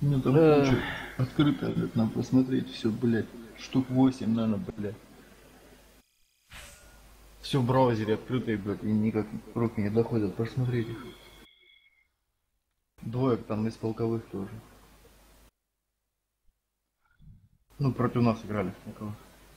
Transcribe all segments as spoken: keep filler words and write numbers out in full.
Ну там куча открыто, блядь, нам посмотреть все, блядь. Штук восемь, наверное, блядь. Все в браузере открытые, блядь, и никак руки не доходят просмотреть их. Двоек там из полковых тоже. Ну, против нас играли в полковых.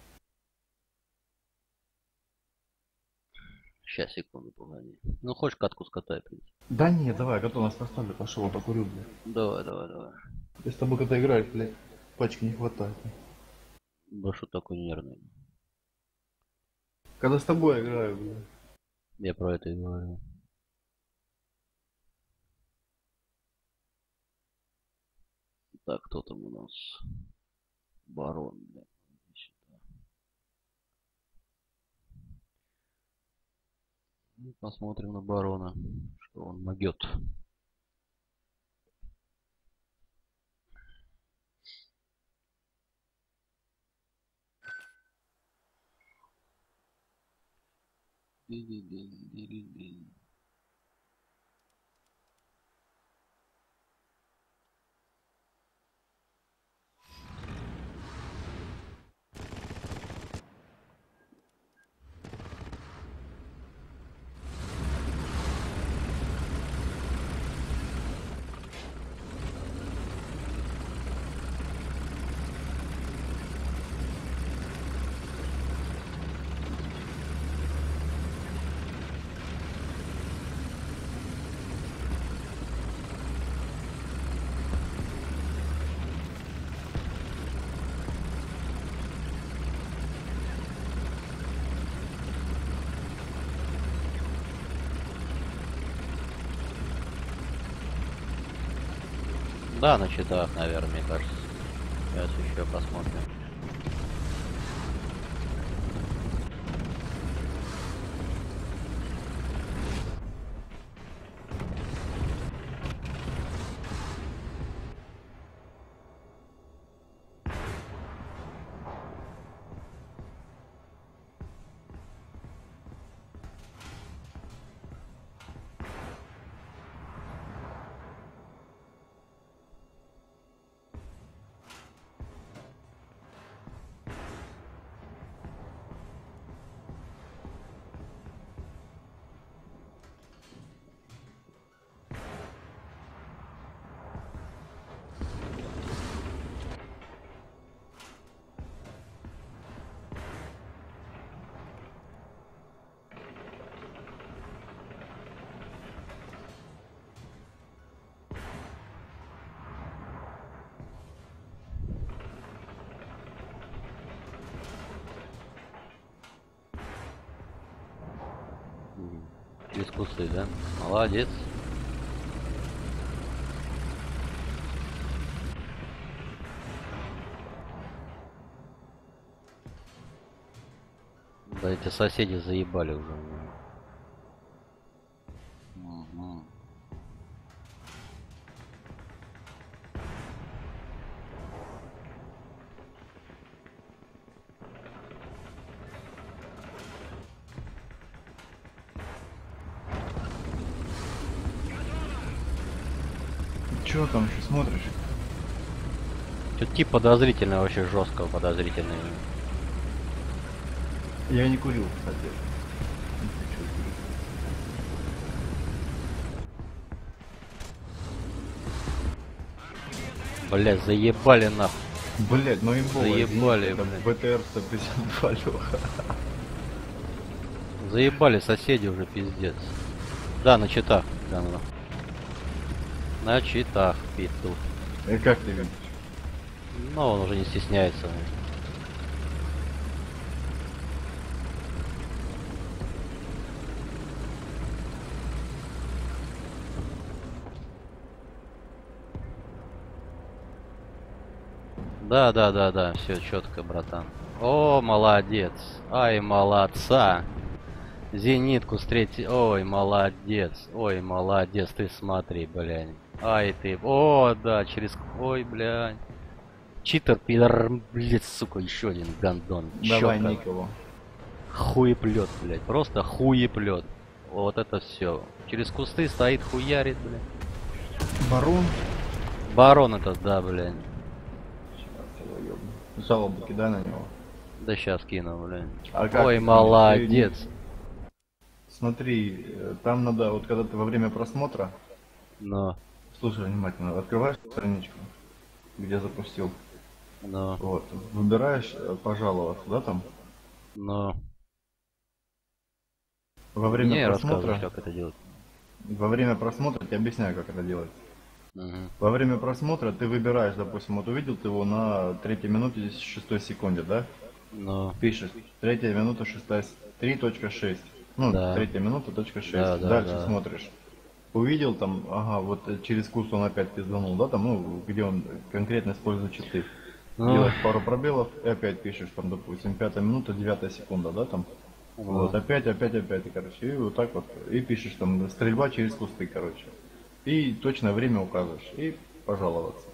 Сейчас, секунду, погоди. Ну, хочешь катку скатай, в принципе. Да не, давай, готовность поставлю, пошел, покурю, блядь. Давай, давай, давай. Я с тобой когда играешь, блядь, пачки не хватает. Да что такой нервный? Когда с тобой играю, блядь. Я про это и говорю. Так, кто там у нас? Барон, блядь. Ну, посмотрим на барона, что он могет. Да, на читах, наверное, мне кажется. Сейчас еще посмотрим. Через кусты, да? Молодец. Да эти соседи заебали уже. Угу. Чё там еще смотришь? Что-то тип подозрительный, вообще жестко подозрительный. Я не курил, кстати. Блять, заебали нахуй. Блять, ну и было. Заебали, Это блядь. БТР сто пятьдесят два, Лёха. Заебали соседи уже, пиздец. Да, на читах. Да, ну. На читах, петух. И как ты видишь? Но он уже не стесняется. Да, да, да, да, все четко, братан. О, молодец. Ай, молодца. Зенитку с третьей. Ой, молодец. Ой, молодец. Ты смотри, блядь. Ай ты. О, да, через. Ой, блядь. Читер, пидор, блядь, сука, еще один гандон. Давай, Чётко. Никого. Хуеплет, блядь. Просто хуеплет. Вот это все. Через кусты стоит, хуярит, блядь. Барон. Барон этот, да, блядь. Сейчас его ёбну. Жалобу кидай на него. Да сейчас кину, блядь. А как Ой, ты молодец. думаешь? Смотри, э, там надо, вот когда ты во время просмотра, Но, слушай внимательно, открываешь страничку, где запустил. но, Вот, выбираешь э, пожаловаться, да, там? но. Во время Не просмотра, рассказывай, как это делать. во время просмотра, я тебе объясняю, как это делать. Угу. Во время просмотра ты выбираешь, допустим, вот увидел ты его на третьей минуте шестой секунде, да? Но, Пишешь, третья минута шестая, три точка шесть. Ну, Да. третья минута точка шесть. Да, да, Дальше да. смотришь. Увидел там, ага, вот э, через курс он опять пизданул, да, там, ну, где он конкретно использует читы. Ну. Делаешь пару пробелов и опять пишешь, там, допустим, пятая минута, девятая секунда, да, там. Ну. Вот, опять, опять, опять, и, короче, и вот так вот, и пишешь там, стрельба через кусты, короче. И точное время указываешь, и пожаловаться.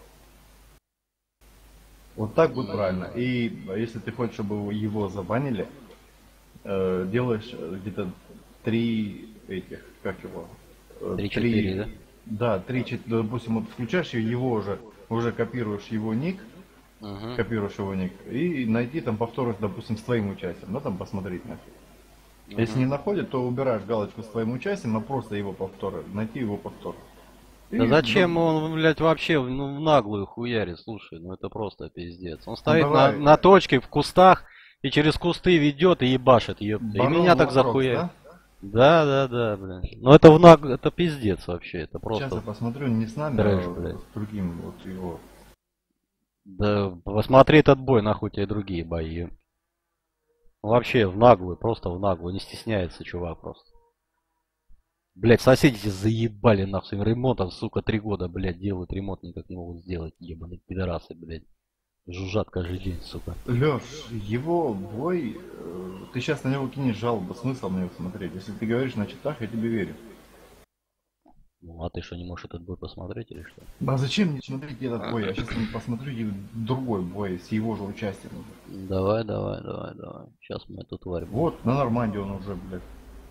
Вот так будет правильно. И если ты хочешь, чтобы его забанили, э, делаешь э, где-то три этих, как его? э, Три-четыре, да? Да, три, четыре, допустим, вот включаешь его уже, уже копируешь его ник, Угу. копируешь его ник, и найти там повторы, допустим, с твоим участием, да, там посмотреть на. Если не находит, то убираешь галочку с твоим участием, а просто его повторы, найти его повтор. Да И, зачем ну, он, блядь, вообще ну, в наглую хуярит, слушай, ну это просто пиздец. Он стоит на, давай. на точке в кустах и через кусты ведет и ебашит, ёпта. И Барон меня так Лакрокс, захуярит. да? Да, да, да, блядь. Ну это в наг... это пиздец вообще, это Сейчас я просто... посмотрю не с нами, трэш, а блядь. с другим вот его. Да посмотри этот бой, нахуй тебе другие бои. Вообще в наглую, просто в наглую, не стесняется чувак просто. Блять, соседи здесь заебали нахуй, им ремонтом, сука, три года, блядь, делают ремонт, никак не могут сделать, ебаные пидорасы, блядь. Жужжат каждый день, сука. Лёш, его бой, э, ты сейчас на него кинешь жалобу, смысл на него смотреть. Если ты говоришь на читах, я тебе верю. Ну а ты что, не можешь этот бой посмотреть или что? А зачем мне смотреть этот бой? Я сейчас посмотрю и другой бой с его же участием. Давай, давай, давай, давай. Сейчас мы эту тварь будем. Вот, на Нормандии он уже, блядь.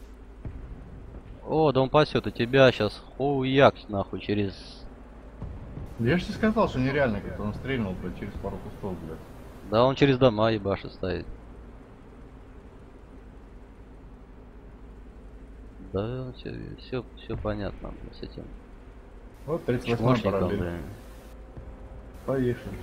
О, да он пасет, и тебя сейчас хуяк нахуй через... Я же тебе сказал, что нереально, как он стрельнул, блядь, через пару кустов, блядь. Да он через дома ебашит стоит. Да, все, все, все понятно блин, с этим. Вот тридцать восьмой Чмошником, параллель. блин. Поехали.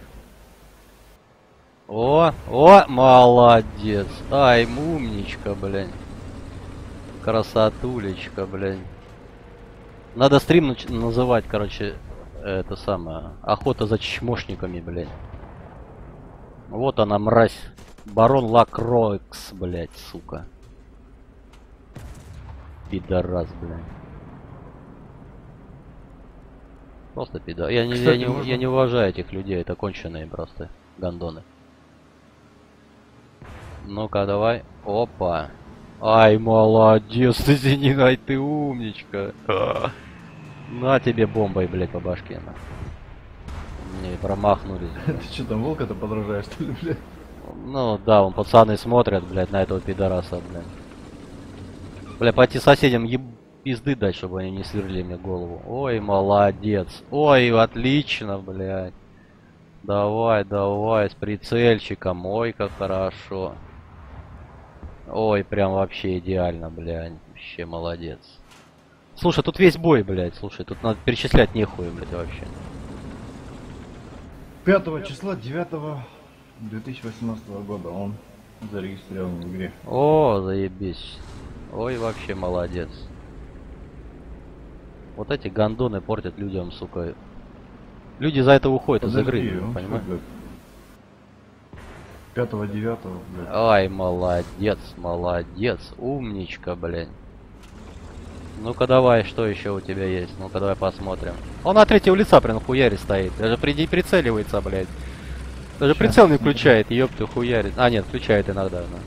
О, о, молодец. Ай, умничка, блин. Красотулечка, блин. Надо стрим нач- называть, короче, это самое. Охота за чмошниками, блин. Вот она, мразь. Барон Лакрокс, блядь, сука. Пидорас, блядь. Просто пидор. Я не, Кстати, я, не, можно- я не уважаю этих людей, это конченые просто гандоны. Ну-ка, давай. Опа. Ай, молодец, ты Зенит, ай, ты умничка. А. На тебе бомбой, блядь, по башке. На. Не, промахнулись. блядь. Ты что там, волка-то подражаешь, что ли, блядь? Ну да, вон пацаны смотрят, блядь, на этого пидораса, блядь. Бля, пойти соседям еб... пизды дать, чтобы они не сверлили мне голову. Ой, молодец. Ой, отлично, блядь. Давай, давай, с прицельчиком. Ой, как хорошо. Ой, прям вообще идеально, блядь. Вообще молодец. Слушай, тут весь бой, блядь. Слушай, тут надо перечислять нехуй, блядь, вообще. пятого числа девятого две тысячи восемнадцатого года он зарегистрирован в игре. О, заебись. Ой, вообще молодец. Вот эти гандоны портят людям, сука. Люди за это уходят из игры, он понимаешь? что, блядь? пятого девятого, блядь. Ай, молодец, молодец, умничка, блядь. Ну-ка давай, что еще у тебя есть? Ну-ка давай посмотрим. Он на третьего лица прям хуяри стоит. Даже приди прицеливается, блядь. Даже Щас прицел не посмотрим. включает, ёпты, хуярит. А, нет, включает иногда, да.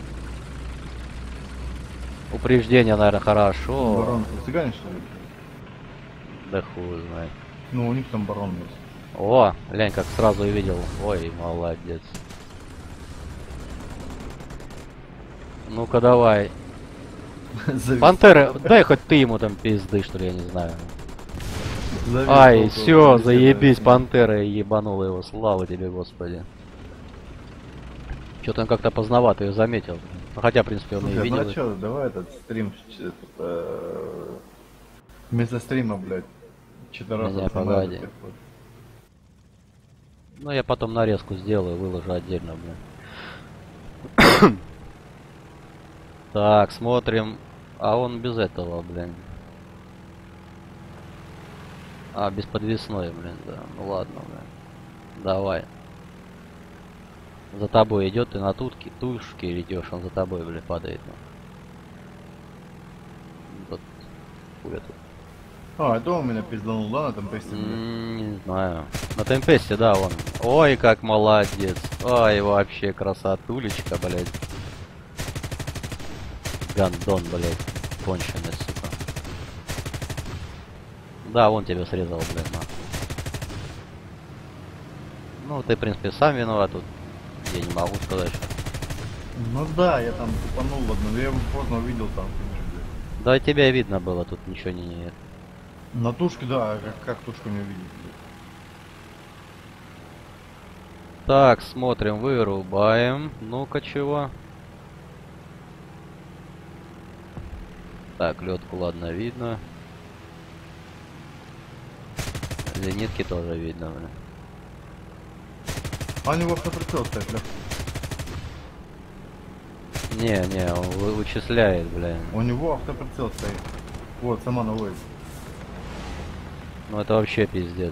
Упреждение, наверное, хорошо. Барон, ты цыгане, что ли? Да хуй знает. Ну, у них там барон есть. О, глянь, как сразу увидел. Ой, молодец. Ну-ка давай. Завис. Пантера, дай хоть ты ему там пизды, что ли, я не знаю. Ай, толку все, беседовать заебись, с ним. пантера ебанула его, слава тебе, господи. Что-то он как-то поздновато ее заметил. Ну, хотя, в принципе, он и Слушай, ну а видел. чё, давай этот стрим, ч- этот, э, вместо стрима, блядь, Не-не, читерасоваться надо погоди. тех вот. Ну, я потом нарезку сделаю, выложу отдельно, блин. Так, смотрим. А он без этого, блин. А, без подвесной, блин, да. Ну ладно, блин. Давай. За тобой идет, ты на тутке, тушке идешь, он за тобой, блин, падает. Ну. Вот. Хуя тут. А, это он меня пизданул, да, на этом тесте, блядь? М, Не знаю. На темпесте, да, он. Ой, как молодец. Ой, вообще красотулечка, блядь. Гандон, блядь. Конченый, сука. Да, он тебя срезал, блядь, на. Ну, ты, в принципе, сам виноват тут. Я не могу сказать, что... Ну да, я там тупанул, ладно, но я его поздно увидел там, блядь. Да, тебя видно было, тут ничего не... не- На тушке, да, а как, как тушку не увидеть, блядь? Так, смотрим, вырубаем. Ну-ка, чего? Так, ледку, ладно, видно. Зенитки тоже видно, блин. А у него автоприцел стоит, лёг. Не, не, он вы- вычисляет, блин. У него автоприцел стоит. Вот, сама наводится. Ну это вообще пиздец.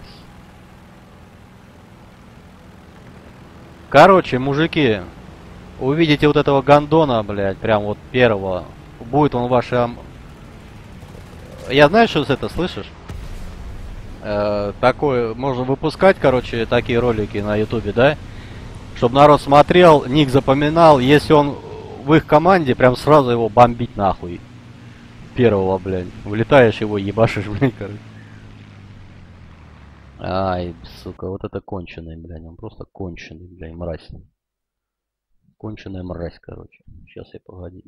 Короче, мужики, увидите вот этого гондона, блядь, прям вот первого. Будет он вашим... Я знаю, что это, слышишь? Э, такое, можно выпускать, короче, такие ролики на ютубе, да? Чтобы народ смотрел, ник запоминал. Если он в их команде, прям сразу его бомбить нахуй. Первого, блядь. Влетаешь его, ебашишь, блядь, короче. Ай, сука, вот это конченый, блядь. Он просто конченый, блядь, мразь. Конченая мразь, короче. Сейчас я погоди.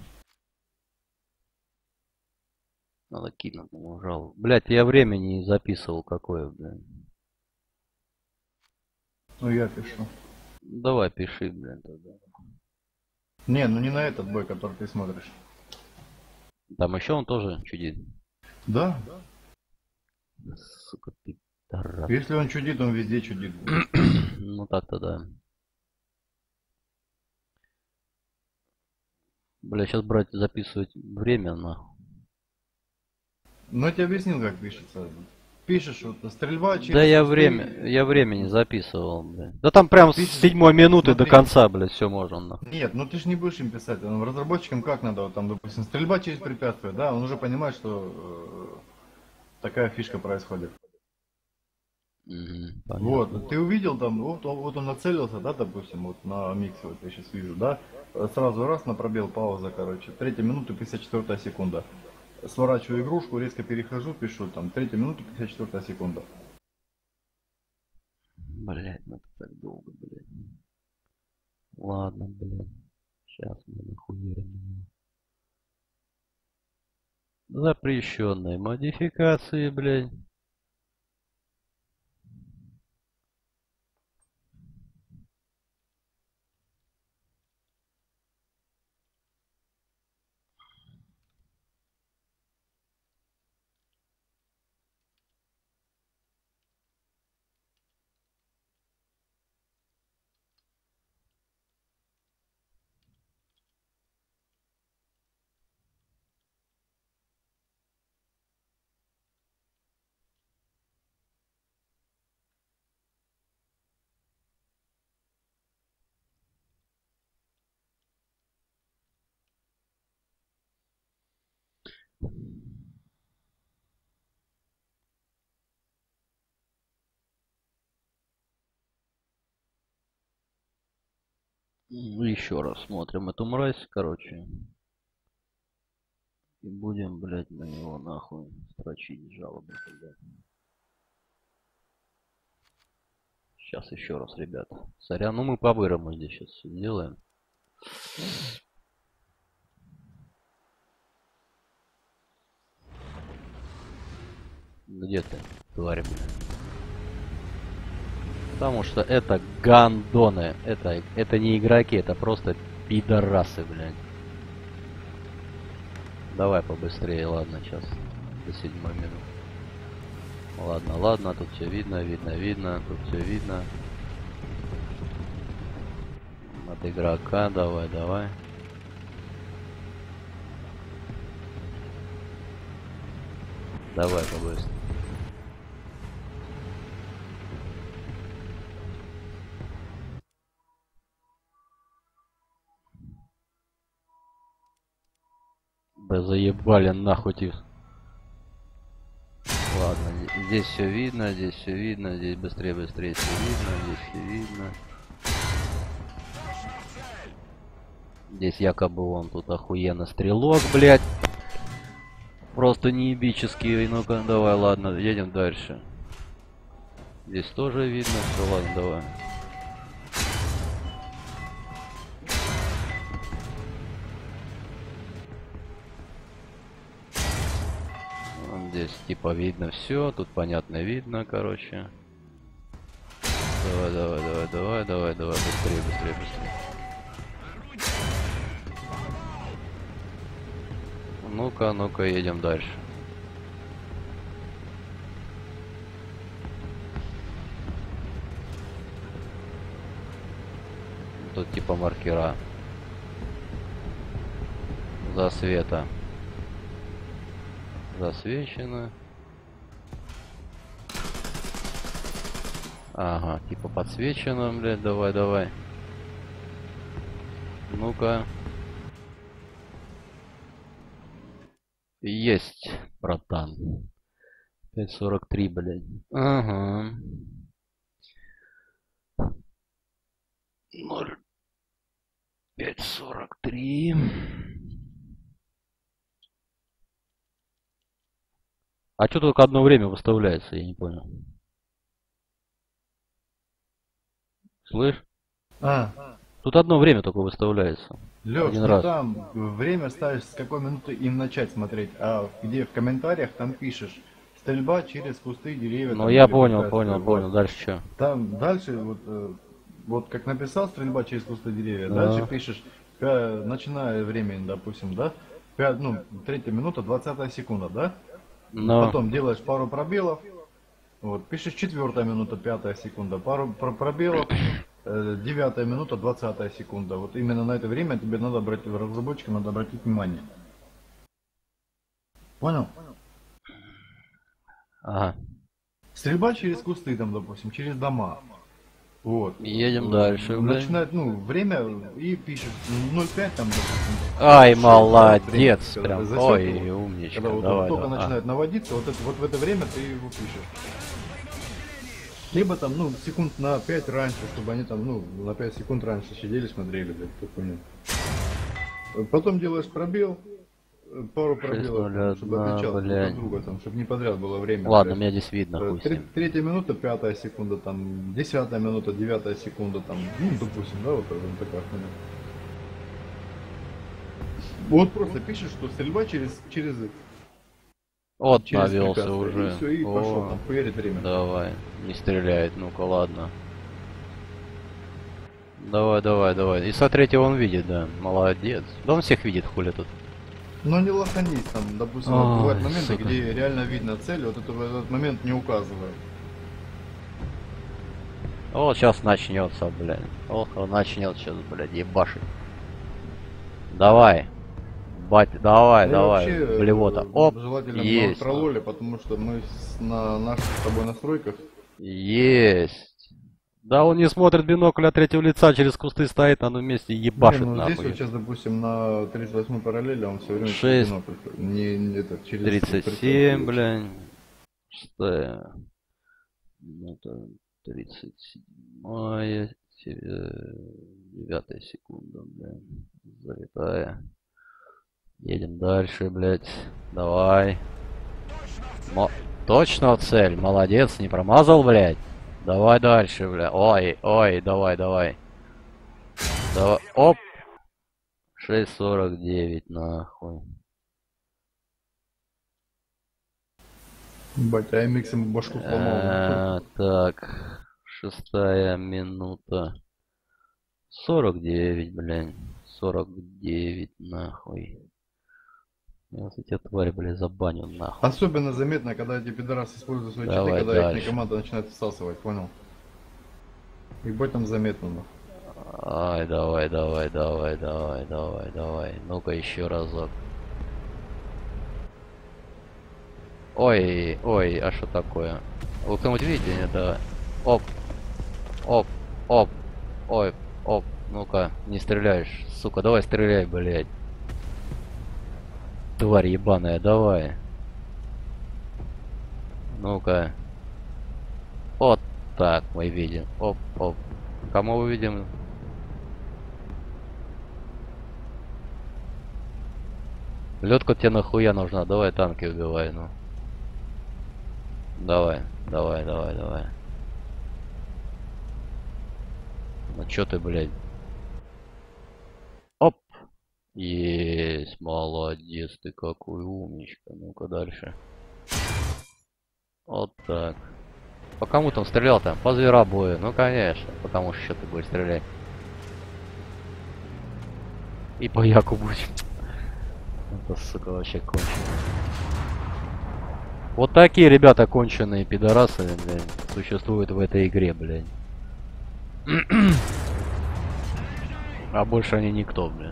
Надо кинуть ему жалобу. Блядь, я время не записывал какое, блядь. Ну я пишу. Давай пиши, блядь, тогда. Не, ну не на этот бой, который ты смотришь. Там еще он тоже чудит. Да? Сука, пидорас. Если он чудит, он везде чудит. Блядь. Ну так-то да. Бля, сейчас брать, записывать время, нахуй. Ну я тебе объяснил, как пишется. Пишешь, вот стрельба через Да я кусты. время, я время не записывал, бля. Да там прям с Пишешь, седьмой минуты до смотри. конца, блядь, все можно, нахуй. Нет, ну ты ж не будешь им писать. Ну, разработчикам как надо, вот там, допустим, стрельба через препятствие, да, он уже понимает, что э, такая фишка происходит. Мгм, понятно. Вот, ты увидел там, вот, он- вот он нацелился, да, допустим, вот на миксе, вот я сейчас вижу, да, э, сразу раз на пробел, пауза, короче, третья минута, пятьдесят четвёртая секунда. Сворачиваю игрушку, резко перехожу, пишу, там, третья минута, пятьдесят четвёртая секунда. Блять, ну это так долго, блядь. Ладно, блядь. Сейчас мы нахуярим. Запрещенные модификации, блядь. Еще раз смотрим эту мразь, короче. И будем, блядь, на него нахуй строчить жалобы, блядь. Сейчас еще раз, ребята. Сорян, ну мы по-бырому здесь сейчас все делаем. Где ты? тварь, блин. Потому что это гандоны. Это, это не игроки, это просто пидорасы, блядь. Давай побыстрее, ладно, сейчас. До седьмой минуты. Ладно, ладно, тут все видно, видно, видно, тут все видно. От игрока, давай, давай. Давай побыстрее. Да заебали нахуй их. Ладно, здесь все видно, здесь все видно, здесь быстрее, быстрее все видно, здесь все видно. Здесь якобы он тут охуенно стрелок, блядь. Просто неебический. Ну-ка, давай, ладно, едем дальше. Здесь тоже видно, все, ладно, давай. Здесь типа видно все, тут понятно видно, короче. Давай, давай, давай, давай, давай, давай, быстрее, быстрее, быстрее. Ну-ка, ну-ка, едем дальше. Тут типа маркера. Засвета. Засвечено. Ага, типа подсвечено, блядь, давай, давай. Ну-ка. Есть, братан. пять сорок три, блядь. Ага. ноль пять сорок три. А что только одно время выставляется, я не понял. Слышь? А, Тут одно время только выставляется. Лёш, Один не раз. там время ставишь, с какой минуты им начать смотреть, а где в комментариях там пишешь стрельба через кусты, деревья. Ну там, я или понял, препятствия, понял, вот. понял. Дальше что? Там дальше вот, э, вот как написал стрельба через кусты, деревья, Да. дальше пишешь, пя- начиная время, допустим, да, пя- ну, третья минута, двадцатая секунда, да? Но. Потом делаешь пару пробелов, вот, пишешь четвертая минута, пятая секунда, пару про- пробелов, э, девятая минута, двадцатая секунда. Вот именно на это время тебе надо обратить, разработчикам надо обратить внимание. Понял? Ага. Стрельба через кусты, там, допустим, через дома. Вот. Едем Э, дальше, блядь. Начинает, ну, время и пишешь ноль пять там, допустим. Ай, шесть, да, молодец, время, когда прям. засек Ой, его. умничка. Когда вот Давай, он только давай. начинает наводиться, вот, это, вот в это время ты его пишешь. Либо там, ну, секунд на пять раньше, чтобы они там, ну, на пять секунд раньше сидели, смотрели, блядь, эту хуйню. Потом делаешь пробел, пару пробелов, там, чтобы шесть ноль один, отличал друг блядь. от друга, там, чтобы не подряд было время. Ладно, блядь. меня здесь видно, Э, хуй с тре- ним. Третья минута, пятая секунда, там, десятая минута, девятая секунда, там, ну, допустим, да, вот, вот такая хуйня. Вот просто пишешь, что стрельба через, через, Вот через навелся препятствие, уже. и все, и О, пошел, там, хуярит время. давай, не стреляет, ну-ка, ладно. Давай, давай, давай. И со третьего он видит, да. Молодец. Да он всех видит, хули тут. Но не лоханись, там, допустим, Ой, вот бывают моменты, сука. где реально видно цель, вот это в этот момент не указываю. Вот сейчас начнется, блядь. Ох, он начнет сейчас, блядь, ебашить. Давай. Бать, давай, И давай. вообще, Блевота. э, Оп. желательно Есть. троллоли, потому что мы с- на наших с тобой настройках. Есть. Да он не смотрит бинокль от третьего лица, через кусты стоит, на одном месте и ебашит Не, ну здесь нахуй. вот сейчас, допустим, на тридцать восьмой параллели он все время Шесть. через бинокль, не, не это, через тридцать прицел семь, смотрит. блядь. Шестая. Это тридцать седьмая. Девятая секунда, блядь. Залетая. Едем дальше, блядь. Давай. Мо- Точно цель. Молодец, не промазал, блядь. Давай дальше, бля. Ой, ой, давай, давай. Давай. Оп. шесть сорок девять, нахуй. Батя, я микс ему башку сломал. Э, Так, шестая минута. сорок девять, блядь. сорок девять, нахуй. Я вот эти твари, блядь, забаню, нахуй. Особенно заметно, когда эти пидорасы используют свои читы, Давай когда их дальше. команда начинает всасывать, понял? Ебать там заметно, нахуй. Ай, давай, давай, давай, давай, давай, давай. Ну-ка еще разок. Ой, ой, а что такое? Вы кто-нибудь видите? Нет, давай. Оп, оп, оп, ой, оп. Ну-ка, не стреляешь, сука, давай стреляй, блядь. Тварь ебаная, давай. Ну-ка. Вот так мы видим. Оп, оп. Кому мы видим? Лёдка тебе нахуя нужна? Давай танки убивай, ну. Давай, давай, давай, давай. Ну чё ты, блядь? Оп! Есть, молодец, ты какой умничка. Ну-ка дальше. Вот так. По кому там стрелял-то? По зверобою. Ну конечно, потому что ты будешь стрелять. И по Яку будешь. Это, сука, вообще конченый. Вот такие ребята конченые пидорасы, блядь, существуют в этой игре, блядь. А больше они никто, блядь.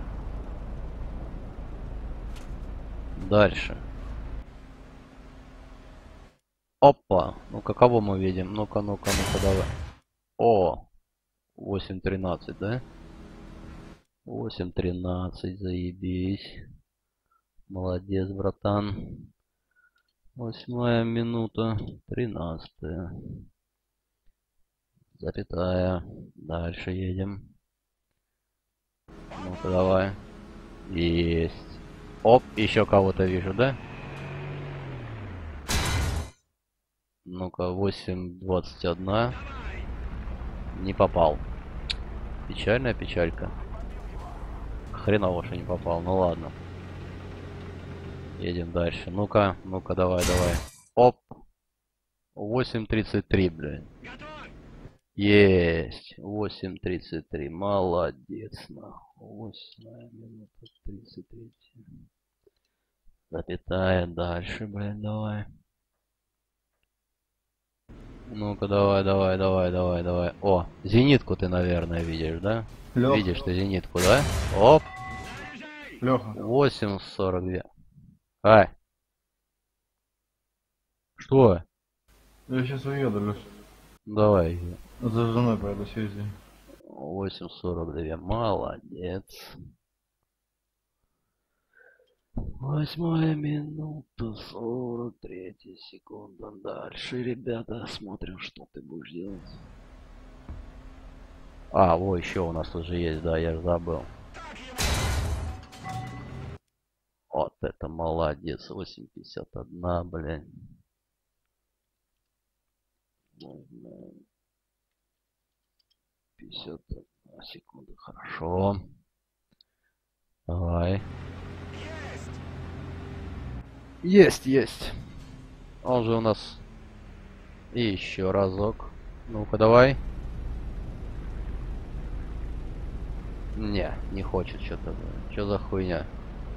Дальше. Опа. Ну-ка, кого мы видим? Ну-ка, ну-ка, ну-ка, давай. О! восемь тринадцать, да? восемь тринадцать, заебись. Молодец, братан. Восьмая минута. Тринадцатая. Запятая. Дальше едем. Ну-ка, давай. Есть. Оп, еще кого-то вижу, да? Ну-ка, восемь двадцать один. Не попал. Печальная печалька. Хреново, что не попал. Ну ладно. Едем дальше. Ну-ка, ну-ка, давай, давай. Оп. восемь тридцать три, блядь. Есть. восемь тридцать три. Молодец, нахуй. восемь минута тридцать три. Запятая. Дальше, блядь, давай. Ну-ка, давай, давай, давай, давай, давай. О, зенитку ты, наверное, видишь, да? Лёх. Видишь ты зенитку, да? Оп. Леха. восемь сорок два. Ай. Что? Я сейчас уеду, Леш. Давай. За женой поеду съездить. восемь сорок два. Молодец. Восьмая минута, сорок третья секунда. Дальше, ребята, смотрим, что ты будешь делать. А, во, еще у нас уже есть, да, я же забыл. Вот это молодец. восемь пятьдесят один, блин. пятьдесят одна секунда, хорошо. Давай. Есть, есть. Он же у нас. И еще разок. Ну-ка, давай. Не, не хочет что-то. Что за хуйня?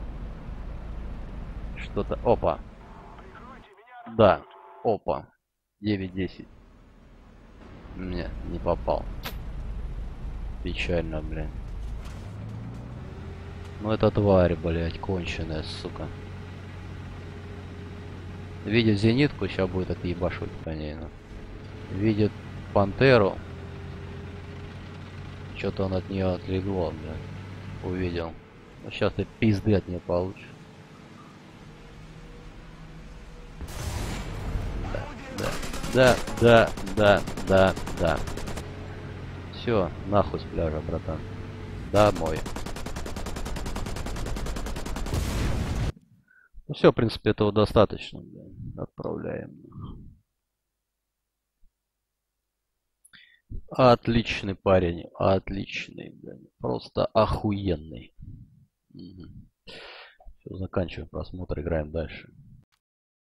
Что-то. Опа. Да. Опа. девять десять. Не, не попал. Печально, блин. Ну это тварь, блядь, конченая, сука. Видит зенитку, сейчас будет отъебашивать по ней. Ну. Видит пантеру. Что-то он от нее отлегло, блядь. Увидел. Ну, сейчас ты пизды от нее получишь. Да, да, да, да, да. Все, нахуй с пляжа, братан. Домой. Ну все, в принципе, этого достаточно. Блин. Отправляем. Отличный парень. Отличный, блин. Просто охуенный. Угу. Все, заканчиваем просмотр, играем дальше.